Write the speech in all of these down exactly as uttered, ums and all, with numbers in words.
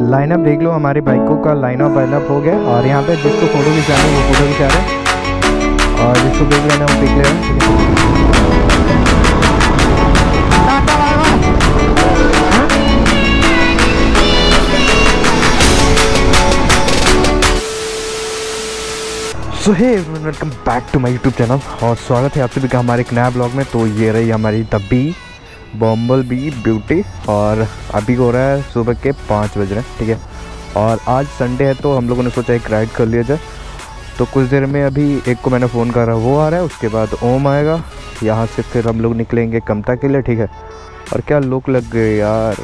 Lineup देख लो, हमारी बाइकों का लाइनअप वाइनअप हो गया। और यहाँ पे जिसको फ़ोटो खिंचाना है वो फ़ोटो खिंचा रहे हैं और जिसको पिक लेना है वो पिक ले रहे हैं। So hey welcome back to my YouTube channel और स्वागत है आप सभी का हमारे एक नया ब्लॉग में। तो ये रही हमारी the bee bumble bee beauty और अभी हो रहा है सुबह के पाँच बज रहे हैं, ठीक है। और आज संडे है तो हम लोगों ने सोचा एक राइड कर लिया जाए। तो कुछ देर में अभी एक को मैंने फ़ोन करा, वो आ रहा है, उसके बाद ओम आएगा। यहाँ से फिर हम लोग निकलेंगे कमता के लिए, ठीक है। और क्या लुक लग गए यार,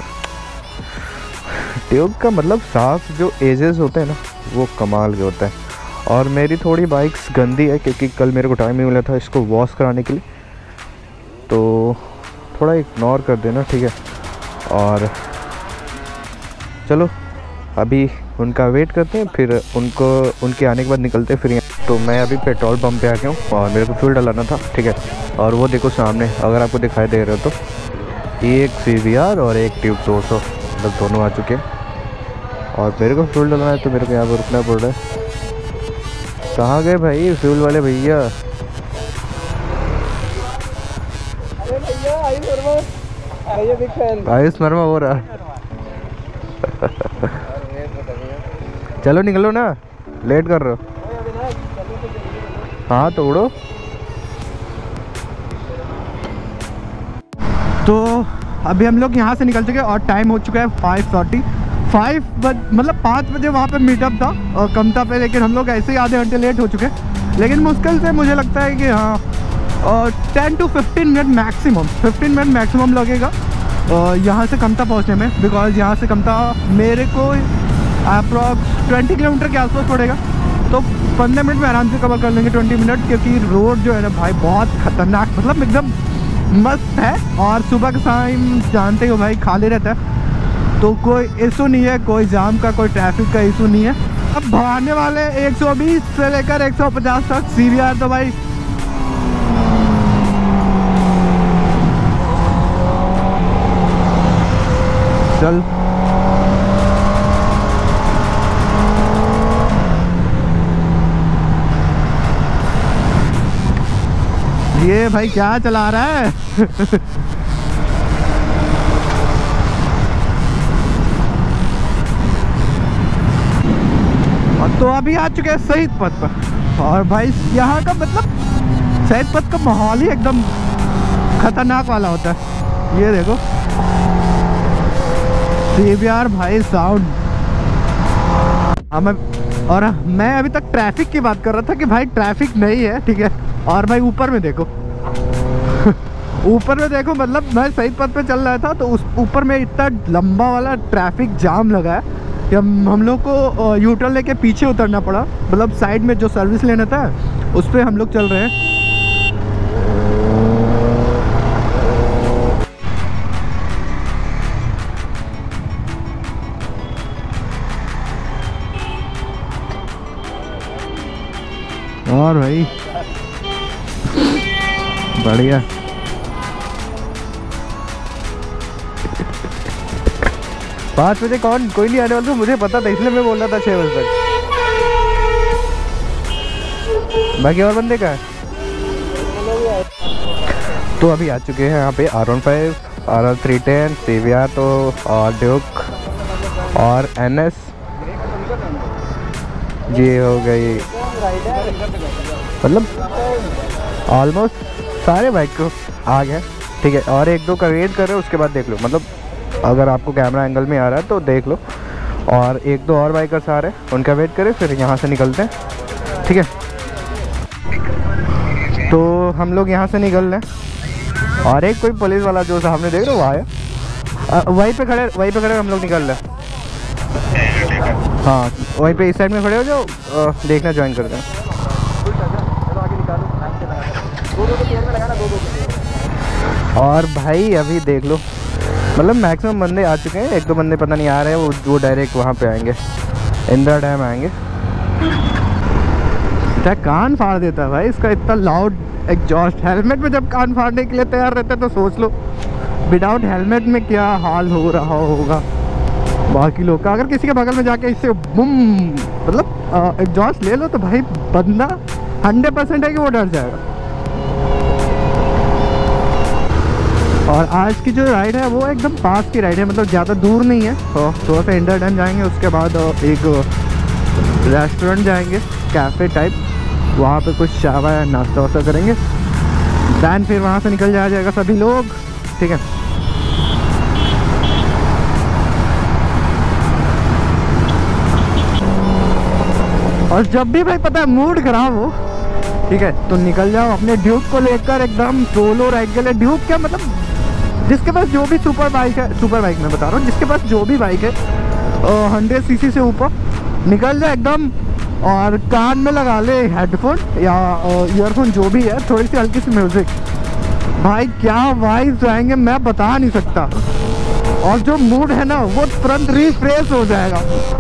ट्यूब का मतलब साफ जो एजेस होते हैं ना वो कमाल के होते हैं। और मेरी थोड़ी बाइक्स गंदी है क्योंकि कल मेरे को टाइम नहीं मिला था इसको वॉश कराने के लिए, तो थोड़ा इग्नोर कर देना, ठीक है। और चलो अभी उनका वेट करते हैं, फिर उनको उनके आने के बाद निकलते हैं फिर यहाँ। तो मैं अभी पेट्रोल पंप पे आ गया हूँ और मेरे को फ्यूल डलाना था, ठीक है। और वो देखो सामने, अगर आपको दिखाई दे रहे हो तो एक सी वी आर और एक ट्यूब दो सौ मतलब दोनों आ चुके हैं। और मेरे को फ्यूल डलाना है तो मेरे को यहाँ पर रुकना पड़ रहा है। कहाँ गए भाई फ्यूल वाले भैया? अरे भैया आयुष वर्मा, भैया बिग फैन। आयुष वर्मा हो रहा। चलो निकलो ना, लेट कर रहे हो। हाँ तो उड़ो। तो अभी हम लोग यहाँ से निकल चुके हैं और टाइम हो चुका है फाइव फोर्टी फाइव बज मतलब पाँच बजे वहाँ पे मीटअप था और कमता पे, लेकिन हम लोग ऐसे ही आधे घंटे लेट हो चुके हैं। लेकिन मुश्किल से मुझे लगता है कि हाँ और ten to fifteen minute maximum fifteen minute maximum लगेगा यहाँ से कमता पहुँचने में। बिकॉज यहाँ से कमता मेरे को अप्रॉक्स ट्वेंटी किलोमीटर के आसपास पड़ेगा, तो पंद्रह मिनट में आराम से कवर कर लेंगे ट्वेंटी मिनट, क्योंकि रोड जो है ना भाई बहुत ख़तरनाक मतलब एकदम मस्त है। और सुबह का टाइम जानते हो भाई खाली रहता है, तो कोई इशू नहीं है, कोई जाम का कोई ट्रैफिक का इशू नहीं है। अब भागने वाले एक सौ बीस से लेकर एक सौ पचास तक सी वी आर, तो भाई चल ये भाई क्या चला रहा है? तो अभी आ चुके हैं शहीद पथ पर। और भाई यहाँ का मतलब शहीद पथ का माहौल ही एकदम खतरनाक वाला होता है। ये देखो सी वी आर भाई साउंड। हमें और मैं अभी तक ट्रैफिक की बात कर रहा था कि भाई ट्रैफिक नहीं है, ठीक है। और भाई ऊपर में देखो ऊपर में देखो मतलब मैं शहीद पथ पे चल रहा था तो उस ऊपर में इतना लंबा वाला ट्रैफिक जाम लगा है कि हम हम लोग को यू टर्न लेके पीछे उतरना पड़ा। मतलब साइड में जो सर्विस लेना था उस पर हम लोग चल रहे हैं। और भाई बढ़िया। पाँच बजे कौन कोई नहीं आने वाला था, मुझे पता था, इसलिए मैं बोल रहा था छः बजे तक। बाकी और बंदे का है तो अभी आ चुके हैं यहाँ पे R one five, R R three ten, C B R तो और ड्यूक और एन एस। ये हो गई मतलब ऑलमोस्ट सारे बाइक को आ गए, ठीक है। और एक दो का वेट कर रहे हो, उसके बाद देख लो, मतलब अगर आपको कैमरा एंगल में आ रहा है तो देख लो। और एक दो और बाइकर्स आ रहे हैं, उनका वेट करें, फिर यहाँ से निकलते हैं, ठीक है। तो हम लोग यहाँ से निकल रहे हैं और एक कोई पुलिस वाला जो सामने देख रहे हो वो आया, वहीं पे खड़े वहीं पे खड़े हम लोग निकल रहे हैं। हाँ वहीं पे इस साइड में खड़े हो जाओ, देखना ज्वाइन करते हैं। और भाई अभी देख लो मतलब मैक्सिमम बंदे आ चुके हैं, एक दो बंदे पता नहीं आ रहे हैं, वो वो डायरेक्ट वहाँ पे आएंगे, इंदिरा डैम आएंगे। क्या कान फाड़ देता है भाई इसका इतना लाउड एग्जॉस्ट। हेलमेट में जब कान फाड़ने के लिए तैयार रहते हैं तो सोच लो विदाउट हेलमेट में क्या हाल हो रहा होगा। बाकी लोग का अगर किसी के बगल में जाके इससे बुम मतलब एग्जॉस्ट ले लो तो भाई बंदा हंड्रेड परसेंट है कि वो डर जाएगा। और आज की जो राइड है वो एकदम पास की राइड है, मतलब ज़्यादा दूर नहीं है। तो थोड़ा सा इंडर डैम जाएंगे, उसके बाद एक रेस्टोरेंट जाएंगे कैफ़े टाइप, वहाँ पे कुछ चावा या नाश्ता वास्ता करेंगे, दैन फिर वहाँ से निकल जाया जाएगा सभी लोग, ठीक है। और जब भी भाई पता है मूड खराब हो, ठीक है, तो निकल जाओ अपने ड्यूक को लेकर एकदम सोलो राइड के लिए। ड्यूक क्या मतलब जिसके पास जो भी सुपर बाइक है, सुपर बाइक मैं बता रहा हूँ, जिसके पास जो भी बाइक है हंड्रेड सीसी से ऊपर, निकल जाए एकदम और कान में लगा ले हेडफोन या ईयरफोन जो भी है, थोड़ी सी हल्की सी म्यूजिक, भाई क्या वाइब्स आएंगे मैं बता नहीं सकता। और जो मूड है ना वो तुरंत रिफ्रेश हो जाएगा।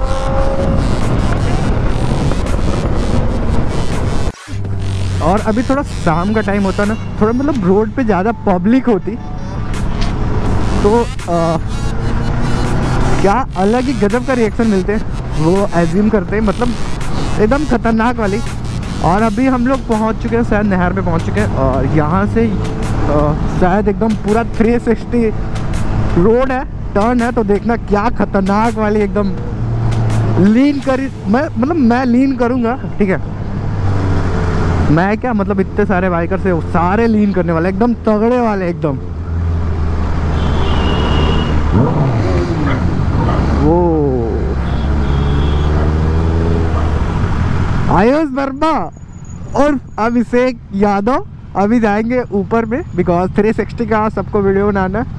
और अभी थोड़ा शाम का टाइम होता ना, थोड़ा मतलब रोड पे ज़्यादा पब्लिक होती तो आ, क्या अलग ही गजब का रिएक्शन मिलते वो एज्यूम करते, मतलब एकदम खतरनाक वाली। और अभी हम लोग पहुंच चुके हैं, शायद नहर पे पहुंच चुके हैं, और यहाँ से आ, शायद एकदम पूरा थ्री सिक्सटी रोड है, टर्न है, तो देखना क्या खतरनाक वाली एकदम लीन करी। मैं मतलब मैं लीन करूँगा, ठीक है, मैं क्या मतलब इतने सारे बाइकर से सारे लीन करने वाले एकदम तगड़े वाले एकदम। वो आयुष वर्मा और अभिषेक यादव अभी जाएंगे ऊपर में, बिकॉज थ्री सिक्सटी का सबको वीडियो बनाना है।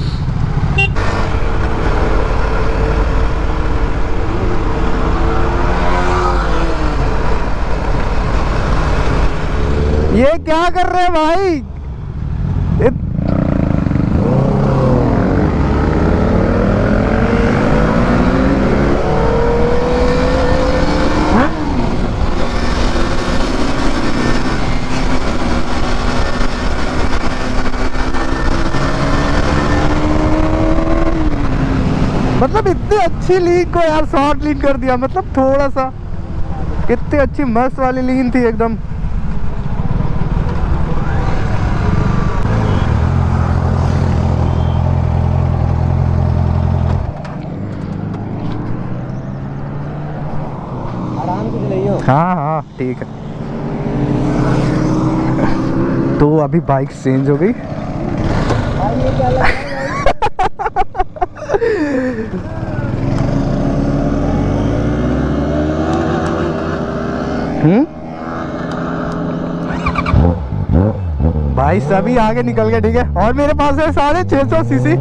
ये क्या कर रहे हैं भाई? इत... मतलब इतनी अच्छी लीन को यार शॉर्ट लीन कर दिया, मतलब थोड़ा सा कितनी अच्छी मस्त वाली लीन थी एकदम। हाँ हाँ ठीक है। तो अभी बाइक चेंज हो गई। हम्म भाई सभी आगे निकल गए, ठीक है, और मेरे पास है साढ़े छह सौ CC.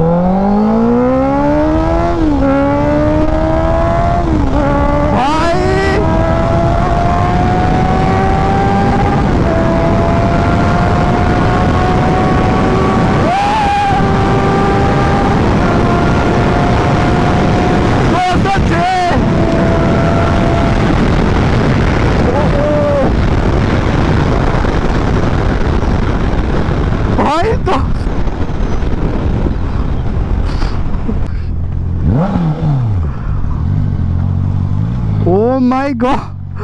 Oh my god,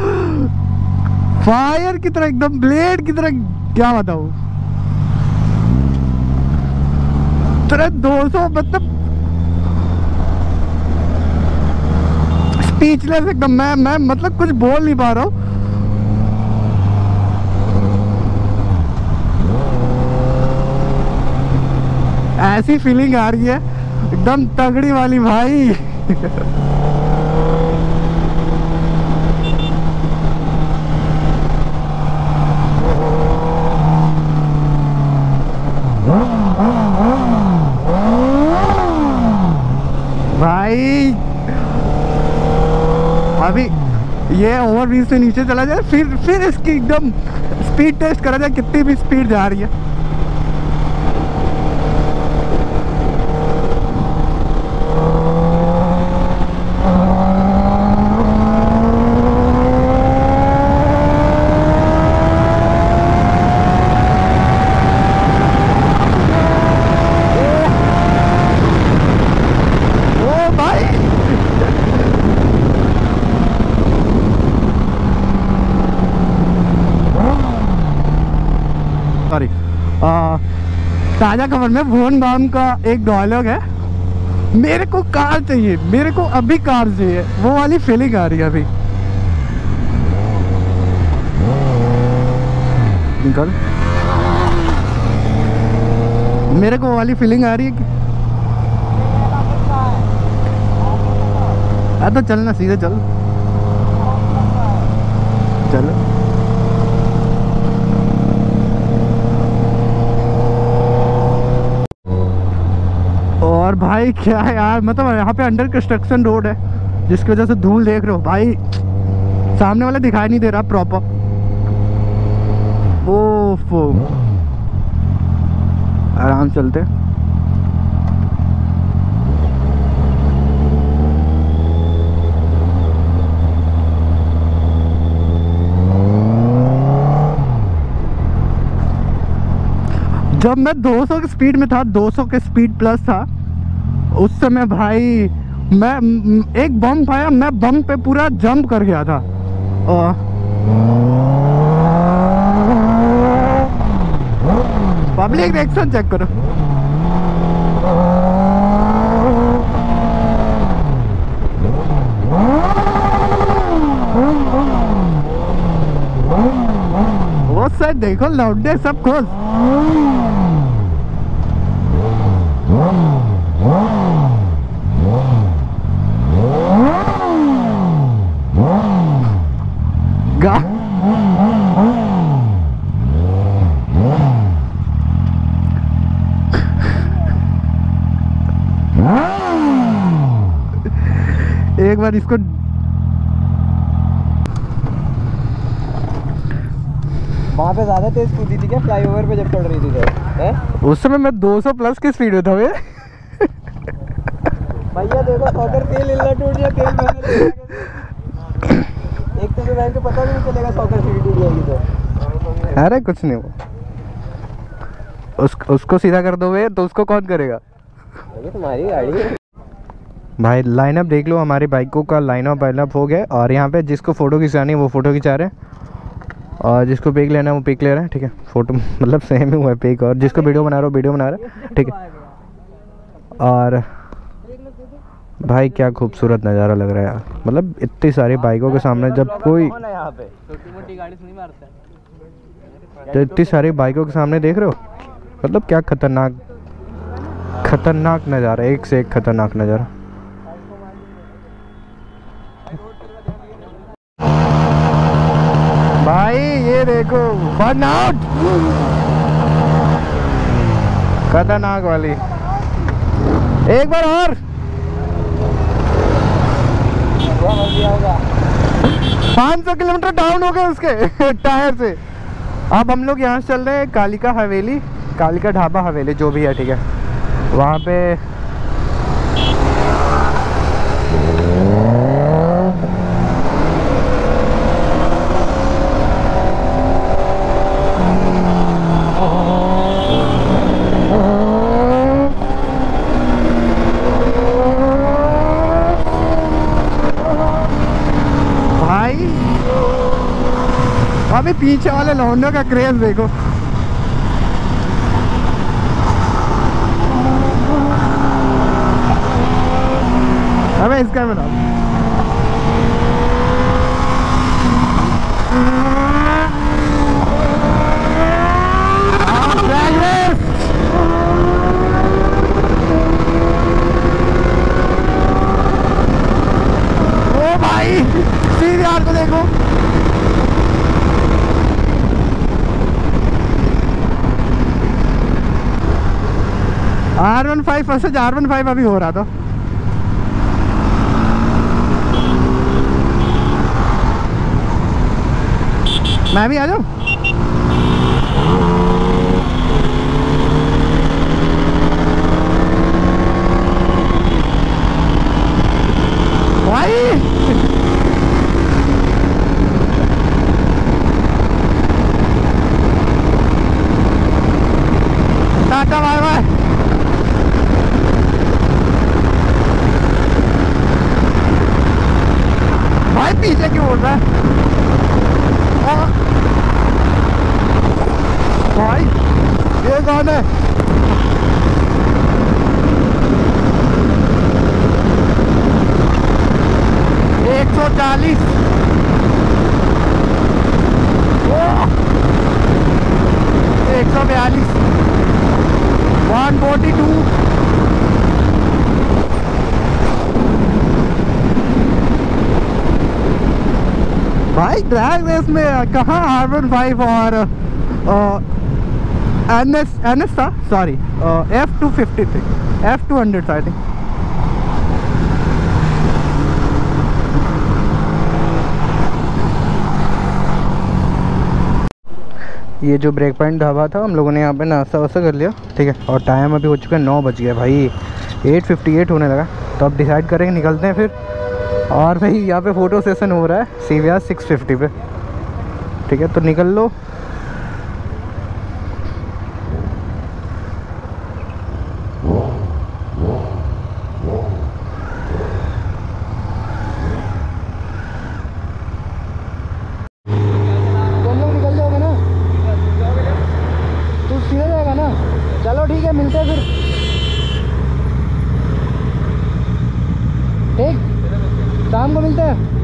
fire की तरह एकदम ब्लेड की तरह, क्या बताऊं तुरंत दो सौ, मतलब स्पीचलेस एकदम। मैं मैं मतलब कुछ बोल नहीं पा रहा हूँ। ऐसी फीलिंग आ रही है एकदम तगड़ी वाली भाई। भाई अभी ये ओवर ब्रिज से नीचे चला जाए, फिर फिर इसकी एकदम स्पीड टेस्ट करा जाए कितनी भी स्पीड जा रही है। ओ भाई सॉरी, ताज़ा खबर में भुवन बाम का एक डायलॉग है, मेरे को कार चाहिए, मेरे को अभी कार चाहिए, वो वाली फीलिंग आ रही है अभी। निकल, मेरे को वो वाली फीलिंग आ रही है कि आ तो चलना, सीधे चल चल। और भाई क्या है यार, मतलब यहाँ पे अंडर कंस्ट्रक्शन रोड है जिसकी वजह से धूल देख रहे हो भाई, सामने वाला दिखाई नहीं दे रहा प्रॉपर। ओफो, आराम चलते। जब मैं दो सौ की स्पीड में था, दो सौ के स्पीड प्लस था उस समय भाई, मैं एक बम आया, मैं बम पे पूरा जंप कर गया था। पब्लिक रिएक्शन चेक करो। वो साइड देखो, लौंडे सब खुश। गा एक बार इसको वहाँ पे ज्यादा तेज कूदी थी क्या फ्लाईओवर पे जब चढ़ रही थी तो? है उस समय मैं दो सौ प्लस की स्पीड में था भैया। भैया देखो सॉकर तेल हिलना टूट गया, तेल महंगा एक तो बैंक को पता नहीं चलेगा सॉकर स्पीड टूट जाएगी तो। अरे कुछ नहीं, वो उस, उसको सीधा कर दोगे तो उसको कौन करेगा? ये तुम्हारी गाड़ी है भाई। लाइनअप देख लो, हमारी बाइकों का लाइनअप वाइनअप हो गया। और यहाँ पे जिसको फ़ोटो खिंचानी है वो फ़ोटो खिंचा रहे हैं, और जिसको पिक लेना है वो पिक ले रहा है। ठीक है, फ़ोटो मतलब सेम ही हुआ है पिक, और जिसको वीडियो बना रहा हो वीडियो बना रहा है। ठीक है, और भाई क्या खूबसूरत नज़ारा लग रहा है यार, मतलब इतनी सारी बाइकों के सामने जब कोई छोटी मोटी गाड़ी से नहीं मारता है, तो इतनी सारी बाइकों के सामने देख रहे हो, मतलब क्या खतरनाक खतरनाक नज़ारा, एक से एक खतरनाक नज़ारा। भाई ये देखो बर्नआउट, खतरनाक वाली। एक बार और पाँच सौ किलोमीटर डाउन हो गए उसके टायर से। अब हम लोग यहाँ से चल रहे हैं कालिका हवेली, कालिका ढाबा हवेली जो भी है। ठीक है, वहाँ पे अभी पीछे वाले लौंडों का क्रेज देखो। अबे इसका बना ओ भाई, सीधे यार को देखो। R one five versus R one five अभी हो रहा था। मैं भी आ जाऊँ? भाई टाटा बाय बाय। भाई पीछे क्यों बोल रहा है भाई? ये कौन है? एक सौ चालीस, एक सौ बयालीस, वन फोर्टी टू, भाई ड्रैग रेस में कहाँ आर वन फाइव और एन एस एन एस था, सॉरी एफ टू फिफ्टी थी, एफ टू हंड्रेड था आई थिंक। ये जो ब्रेक पॉइंट ढाबा था हम लोगों ने यहाँ पे नाश्ता वास्ता कर लिया, ठीक है। और टाइम अभी हो चुका है नौ बज गया भाई, एट फिफ्टी एट होने लगा। तो अब डिसाइड करेंगे, निकलते हैं फिर। और भाई यहाँ पे फ़ोटो सेशन हो रहा है C B R six fifty पे, ठीक है। तो निकल लो। तुम लोग निकल जाओगे ना? तू सीधे जाएगा ना? चलो ठीक है, मिलते हैं फिर। ठीक, शाम को मिलते हैं।